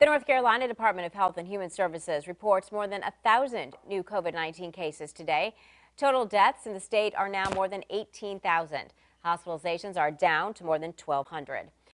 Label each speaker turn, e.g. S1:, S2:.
S1: North Carolina Department of Health and Human Services reports more than 1,000 new COVID-19 cases today. Total deaths in the state are now more than 18,000. Hospitalizations are down to more than 1,200.